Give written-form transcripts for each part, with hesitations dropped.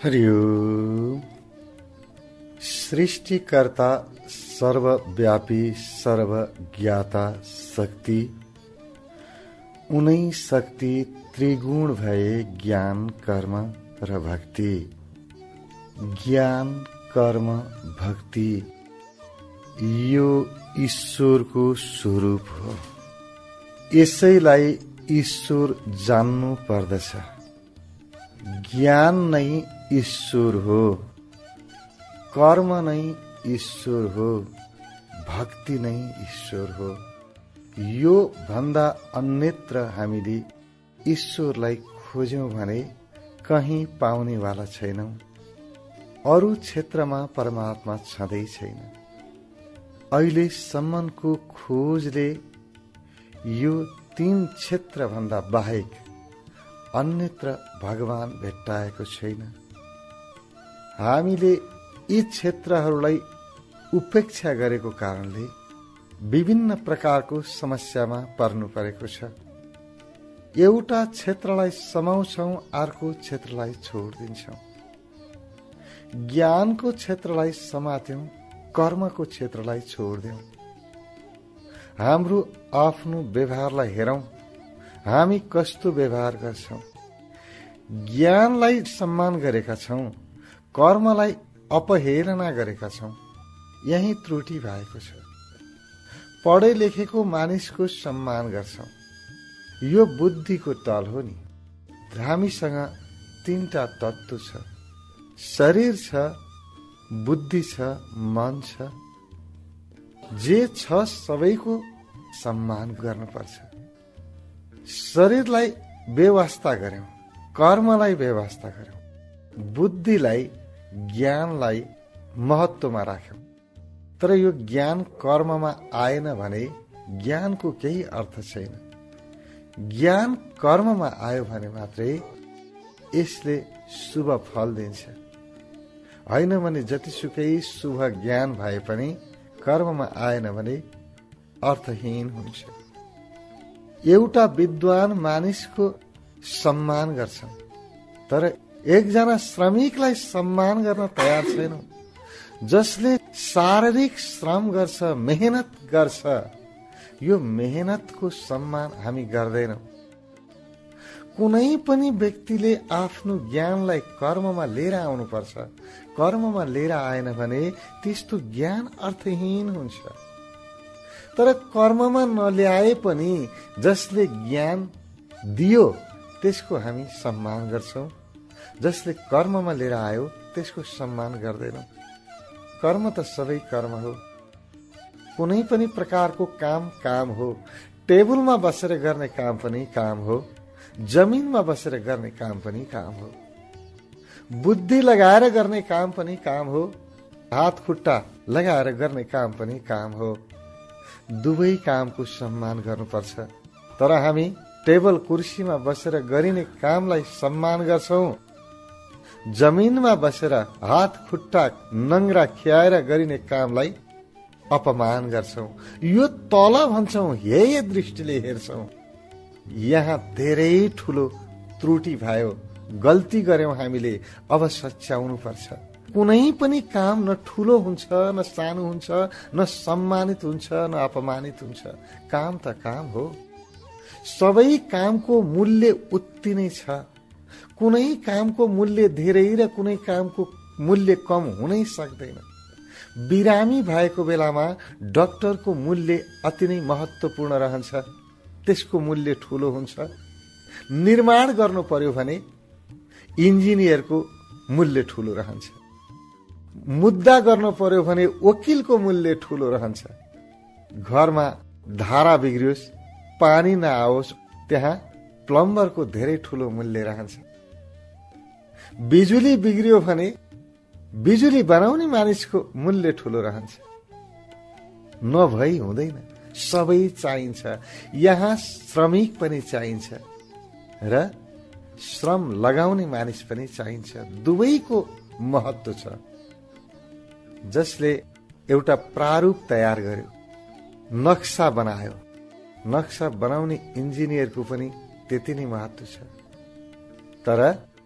हरि ओम। सृष्टिकर्ता सर्वव्यापी सर्वज्ञाता शक्ति, उनै शक्ति त्रिगुण भए ज्ञान कर्म र भक्ति। ज्ञान कर्म भक्ति यो ईश्वरको स्वरूप हो। यसैलाई ईश्वर जान्नु पर्दछ। ज्ञान नै ईश्वर हो, कर्म नै ईश्वर हो, भक्ति नै ईश्वर हो। यो भन्दा अन्यत्र हामीले ईश्वरलाई खोज्यौं भने कहीं पाउनेवाला छैनौं। अरू क्षेत्रमा परमात्मा छँदै छैन। अहिलेसम्मको खोजले यो 3 क्षेत्र भन्दा बाहेक अन्यत्र भगवान भेट्टाएको छैन। हामीले यी क्षेत्रहरूलाई उपेक्षा गरेको कारणले विभिन्न प्रकारको समस्यामा पर्नु परेको छ। एउटा क्षेत्रलाई समाउँछौं, अर्को क्षेत्रलाई छोडिदिन्छौं। ज्ञानको क्षेत्रलाई समात्यौं, कर्मको क्षेत्रलाई छोडिदियौं। हाम्रो आफ्नो व्यवहारलाई हेरौं, हामी कस्तो व्यवहार गर्छौं। ज्ञानलाई सम्मान गरेका छौं, कर्मलाई अपहेलना गरेका छौं। यही त्रुटि भएको छ। पढे लेखेको मानिसको सम्मान गर्छौं, यो बुद्धिको तल हो नि। हामीसँग 3टा तत्व छ, शरीर छ, बुद्धि छ, मन छ। जे छ सबैको सम्मान गर्नुपर्छ। शरीरलाई व्यवस्था गर्यौं, कर्मलाई व्यवस्था गर्यौं, बुद्धिलाई ज्ञानलाई महत्वमा राख्यौं। तर यो ज्ञान कर्ममा आएन भने ज्ञानको केही अर्थ छैन। ज्ञान कर्ममा आयो भने मात्रै यसले शुभ फल दिन्छ। होइन भने जतिसुकै शुभ ज्ञान भए पनि कर्ममा आएन भने अर्थहीन हुन्छ। एउटा विद्वान मानिसको सम्मान गर्छन्, तर एकजना श्रमिकलाई सम्मान गर्न तयार छैनौं। जसले शारीरिक श्रम गर्छ, मेहनत गर्छ, यो मेहनतको सम्मान हामी गर्दैनौं। कुनै पनि व्यक्तिले आफ्नो ज्ञानलाई कर्ममा लिएर आउनुपर्छ। कर्ममा लिएर आएन भने त्यस्तो ज्ञान अर्थहीन हुन्छ। तर कर्ममा नल्याए पनि जसले ज्ञान दियो त्यसको हामी सम्मान गर्छौं। जसले कर्ममा लिएर आयो त्यसको सम्मान गर्दैनौं। कर्म त सबै कर्म हो। कुनै पनि प्रकारको काम हो। टेबलमा बसेर गर्ने काम पनि काम हो, जमिनमा बसेर गर्ने काम पनि काम हो, बुद्धि लगाएर गर्ने काम पनि काम हो, हात खुट्टा लगाएर गर्ने काम पनि काम हो। दुवै कामको सम्मान गर्नुपर्छ। तर हामी टेबल कुर्सीमा बसेर गरिने कामलाई सम्मान गर्छौं, जमिनमा बसेर हात खुट्टा नङ्ग्रा खियाएर गरिने कामलाई अपमान गर्छौं। यो तल भन्छौं, हेय दृष्टिले हेर्छौं। यहाँ धेरै ठूलो त्रुटि भयो, गल्ती गर्यौं हामीले। अब सच्याउनु पर्छ। कुनै पनि काम न ठूलो हुन्छ, न सानो हुन्छ, न सम्मानित हुन्छ, न अपमानित हुन्छ। काम त काम हो। सबै कामको मूल्य उति नै छ। कुनै कामको मूल्य धेरै र कुनै कामको मूल्य कम हुनै सक्दैन। बिरामी भएको बेलामा डाक्टरको मूल्य अति नै महत्वपूर्ण रहन्छ, त्यसको मूल्य ठूलो हुन्छ। निर्माण गर्नु पर्यो भने इन्जिनियरको मूल्य ठूलो रहन्छ। मुद्दा गर्नु पर्यो भने वकिलको मूल्य ठूलो रहन्छ। घरमा धारा बिग्रियोस्, पानी नआओस्, त्यहाँ प्लम्बरको धेरै ठूलो मूल्य रहन्छ। बिजुली बिग्रियो भने बिजुली बनाउने मानिसको मूल्य ठूलो रहन्छ। नभई हुँदैन, सबै चाहिन्छ। यहाँ श्रमिक पनि चाहिन्छ र श्रम लगाउने मानिस पनि चाहिन्छ। दुवैको महत्व छ। जसले एउटा प्रारूप तयार गर्यो, नक्सा बनायो, नक्सा बनाउने इन्जिनियरको पनि त्यति नै महत्व छ। तर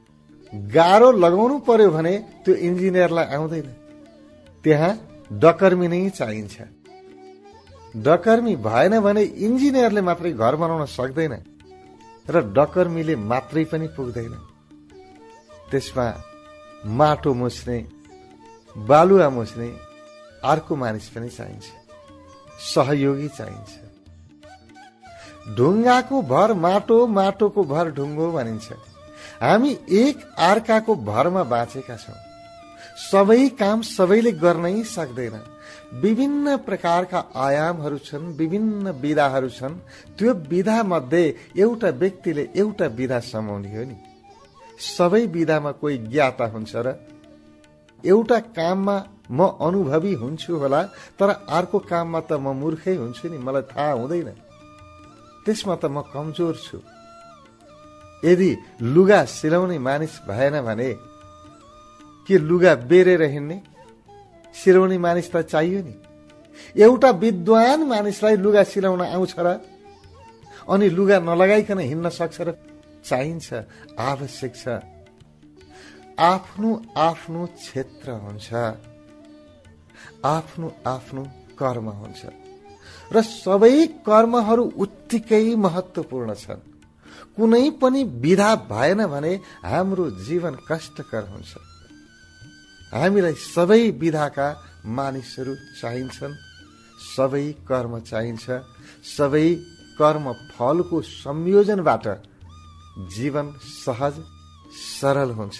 गाह्रो लगाउनु पर्यो भने त्यो इन्जिनियरलाई आउँदैन, त्यहाँ डकर्मी नै चाहिन्छ। डकर्मी भएन भने इन्जिनियरले मात्रै घर बनाउन सक्दैन र डकर्मीले मात्रै पनि पुग्दैन। त्यसमा माटो मुछ्ने, बालुवा मुछ्ने अर्को मानिस पनि चाहिन्छ, सहयोगी चाहिन्छ। ढुङ्गाको भर माटो, माटोको भर ढुङ्गो भनिन्छ। हामी एक अर्काको भरमा बाँचेका छौं। सबै काम सबैले गर्नै सक्दैन। विभिन्न प्रकारका आयामहरू छन्, विभिन्न विधाहरू छन्। त्यो विधा मध्ये एउटा व्यक्तिले एउटा विधा समाउने हो नि। सबै विधामा कोही ज्ञाता हुन्छ र एउटा काममा म अनुभवी हुन्छु होला, तर अर्को काममा त म मूर्खै हुन्छु नि, मलाई थाहा हुँदैन, त्यसमा त म कमजोर छु। यदि लुगा सिलाउने मानिस भएन भने के लुगा बेरेर हिँड्ने? सिलाउने मानिस त चाहियो नि। एउटा विद्वान मानिसलाई लुगा सिलाउन आउँछ र अनि लुगा नलगाइकन हिँड्न सक्छ र? चाहिन्छ, आवश्यक छ। आफ्नो आफ्नो क्षेत्र हुन्छ, आफ्नो आफ्नो कर्म हुन्छ र सबै कर्महरू उत्तिकै महत्त्वपूर्ण छन्। कुनै पनि विधा भएन भने हाम्रो जीवन कष्टकर हुन्छ। हामीलाई सबै विधाका मानिसहरू चाहिन्छन्, सबै कर्म चाहिन्छ। सबै कर्म फलको संयोजनबाट जीवन सहज सरल हुन्छ।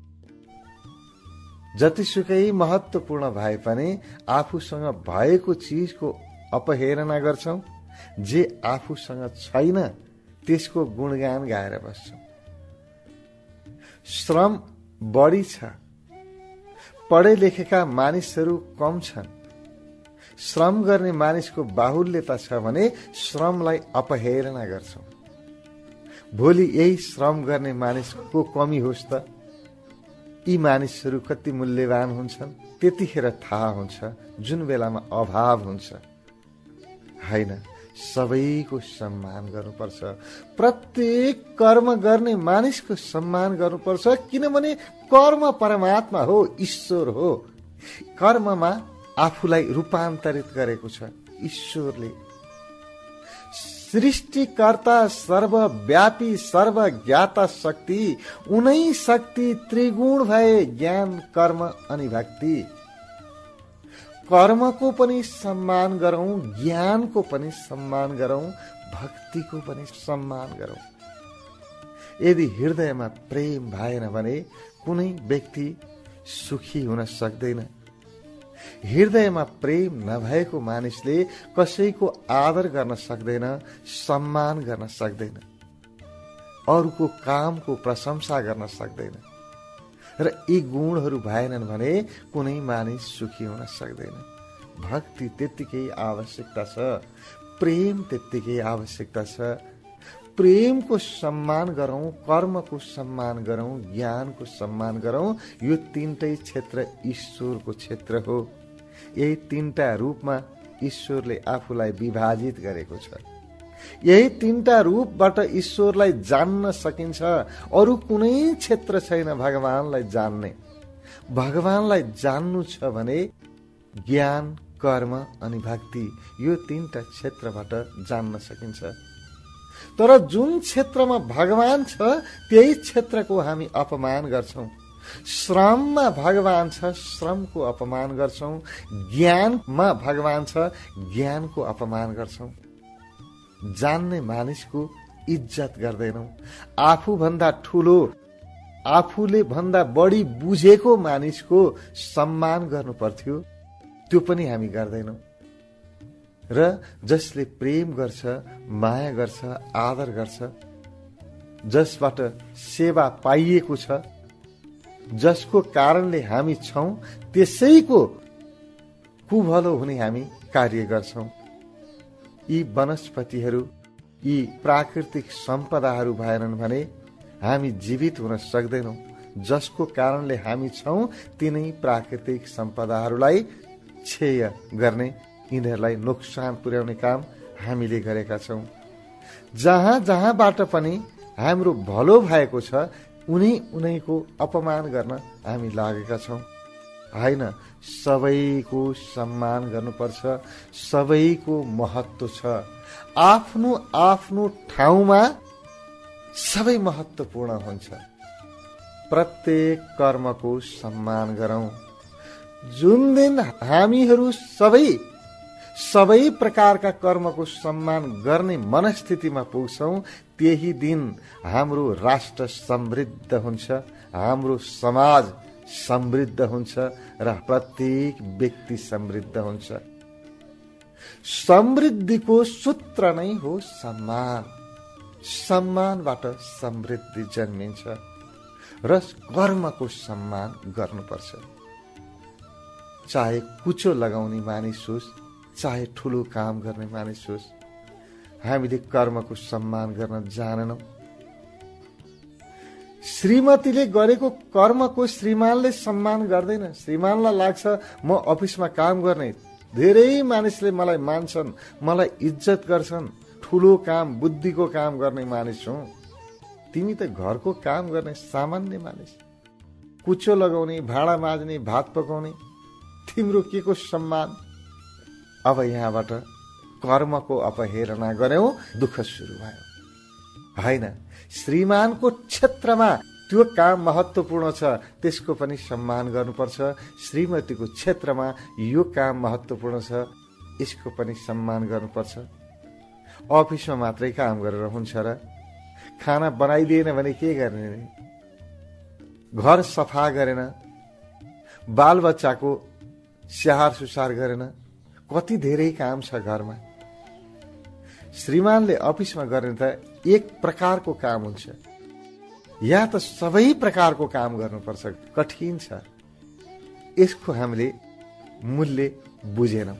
जतिसुकै महत्त्वपूर्ण भए पनि आफूसँग भएको चिजको अपहेलना गर्छौं, जे आफूसँग छैन त्यसको गुणगान गाएर बस्छौं। श्रम बढी छ, पढे लेखेका मानिसहरू कम छन्। श्रम गर्ने मानिसको बाहुल्यता छ भने श्रमलाई अपहेलना गर्छौं। भोलि यही श्रम गर्ने मानिसको कमी होस् त यी मानिसहरू कति मूल्यवान हुन्छन् त्यतिखेर थाहा हुन्छ, जुन बेलामा अभाव हुन्छ। हैन, सबैको सम्मान गर्नुपर्छ। प्रत्येक कर्म गर्ने मानिसको सम्मान गर्नुपर्छ, किनभने कर्म परमात्मा हो, ईश्वर हो। कर्ममा आफूलाई रूपान्तरित गरेको छ ईश्वरले। सृष्टिकर्ता, सर्वव्यापी, सर्वज्ञाता शक्ति, उनै शक्ति त्रिगुण भए ज्ञान, कर्म अनि भक्ति। कर्मको पनि सम्मान गरौं, ज्ञानको पनि सम्मान गरौं, भक्तिको पनि सम्मान गरौं। यदि हृदयमा प्रेम भएन भने कुनै व्यक्ति सुखी हुन सक्दैन। हृदयमा प्रेम नभएको मानिसले कसैको आदर गर्न सक्दैन, सम्मान गर्न सक्दैन, अरूको कामको प्रशंसा गर्न सक्दैन। र यी गुणहरू भएनन् भने कुनै मानिस सुखी हुन सक्दैन। भक्ति त्यत्तिकै आवश्यकता छ, प्रेम त्यत्तिकै आवश्यकता छ। प्रेमको सम्मान गरौं, कर्मको सम्मान गरौं, ज्ञानको सम्मान गरौं। यो तीनटै क्षेत्र ईश्वरको क्षेत्र हो। यही तीनटा रूपमा ईश्वरले आफूलाई विभाजित गरेको छ। यही तीनटा रूपबाट ईश्वरलाई जान्न सकिन्छ। अरू कुनै क्षेत्र छैन भगवानलाई जान्ने। भगवानलाई जान्नु छ भने ज्ञान, कर्म अनि भक्ति, यो तीनटा क्षेत्रबाट जान्न सकिन्छ। तर जुन क्षेत्रमा भगवान छ त्यही क्षेत्रको हामी अपमान गर्छौं। श्रममा भगवान छ, श्रमको अपमान गर्छौं। ज्ञानमा भगवान छ, ज्ञानको अपमान गर्छौं। जान्ने मानिसको इज्जत गर्दैनौं। आफूभन्दा ठूलो, आफूले भन्दा बढी बुझेको मानिसको सम्मान गर्नु पर्थ्यो, त्यो पनि हामी गर्दैनौं। र जसले प्रेम गर्छ, माया गर्छ, आदर गर्छ, जसबाट सेवा पाइएको छ, जसको कारणले हामी छौं, त्यसैको कुभलो हुने हामी कार्य गर्छौं। यी वनस्पतिहरू, यी प्राकृतिक सम्पदाहरू भएनन् भने हामी जीवित हुन सक्दैनौं। जसको कारणले हामी छौं तिनै प्राकृतिक सम्पदाहरूलाई क्षय गर्ने, यिनीहरूलाई नोक्सान पुर्याउने काम हामीले गरेका छौं। जहाँ जहाँबाट पनि हाम्रो भलो भएको छ उनैको अपमान गर्न हामी लागेका छौं। हैन, सबैको सम्मान गर्नुपर्छ, सबैको महत्व छ। आफ्नो आफ्नो ठाउँमा सबै महत्वपूर्ण हुन्छ। प्रत्येक कर्मको सम्मान गरौं। जुन दिन हामीहरू सबै प्रकारका कर्मको सम्मान गर्ने मनस्थितिमा पुग्छौं, त्यही दिन हाम्रो राष्ट्र समृद्ध हुन्छ, हाम्रो समाज समृद्ध हुन्छ र प्रत्येक व्यक्ति समृद्ध हुन्छ। समृद्धिको सूत्र नै हो सम्मान। सम्मानबाट समृद्धि जन्मिन्छ र कर्मको सम्मान गर्नुपर्छ। चाहे कुचो लगाउने मानिस होस्, चाहे ठूलो काम गर्ने मानिस होस्, हामीले कर्मको सम्मान गर्न जानेनौं। श्रीमतीले गरेको कर्मको श्रीमानले सम्मान गर्दैन। श्रीमानलाई लाग्छ म अफिसमा काम गर्ने, धेरै मानिसले मलाई मान्छन्, मलाई इज्जत गर्छन्, ठूलो काम, बुद्धिको काम गर्ने मानिस हुँ। तिमी त घरको काम गर्ने सामान्य मानिस, कुचो लगाउने, भाँडा माझ्ने, भात पकाउने, तिम्रो के को सम्मान? अब यहाँबाट कर्मको अपहेलना गर्यौं, दुःख सुरु भयो। हैन, श्रीमानको क्षेत्रमा त्यो काम महत्वपूर्ण छ, त्यसको पनि सम्मान गर्नुपर्छ। श्रीमतीको क्षेत्रमा यो काम महत्वपूर्ण छ, यसको पनि सम्मान गर्नुपर्छ। अफिसमा मात्रै काम गरेर हुन्छ र? खाना बनाइदिएन भने के गर्ने? घर सफा गरेन, बालबच्चाको स्याहार सुसार गरेन, कति धेरै काम छ घरमा। श्रीमानले अफिसमा गर्ने त एक प्रकारको काम हुन्छ, या त सबै प्रकारको काम गर्नुपर्छ, कठिन छ। यसको हामीले मूल्य बुझेनौं।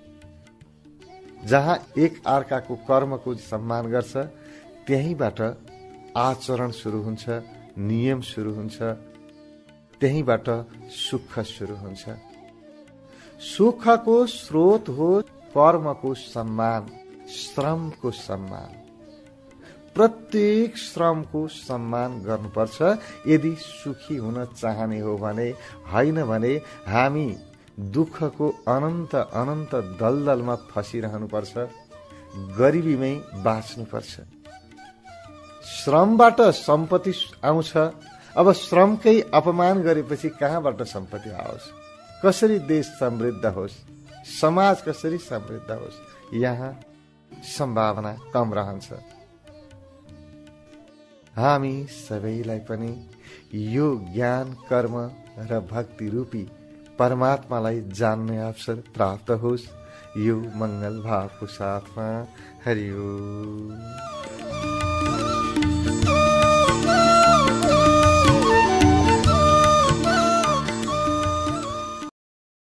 जहाँ एक अर्काको कर्मको सम्मान गर्छ, त्यहीबाट आचरण सुरु हुन्छ, नियम सुरु हुन्छ, त्यहीबाट सुख सुरु हुन्छ। सुखको स्रोत हो कर्मको सम्मान, श्रमको सम्मान। प्रत्येक श्रमको सम्मान गर्नुपर्छ यदि सुखी हुन चाहने हो भने। हैन भने हामी दुःखको अनन्त अनन्त दलदलमा फसिरहनुपर्छ, गरिबीमै बाँच्नुपर्छ। श्रमबाट सम्पत्ति आउँछ। अब श्रमकै अपमान गरेपछि कहाँबाट सम्पत्ति आओस्? कसरी देश समृद्ध होस्? समाज कसरी समृद्ध होस्? यहाँ सम्भावना कम रहन्छ। हामी सबैलाई पनि यो ज्ञान, कर्म र भक्ति रूपी परमात्मालाई जान्ने अवसर प्राप्त होस्, यो मंगल भावको साथमा। हरि ओम।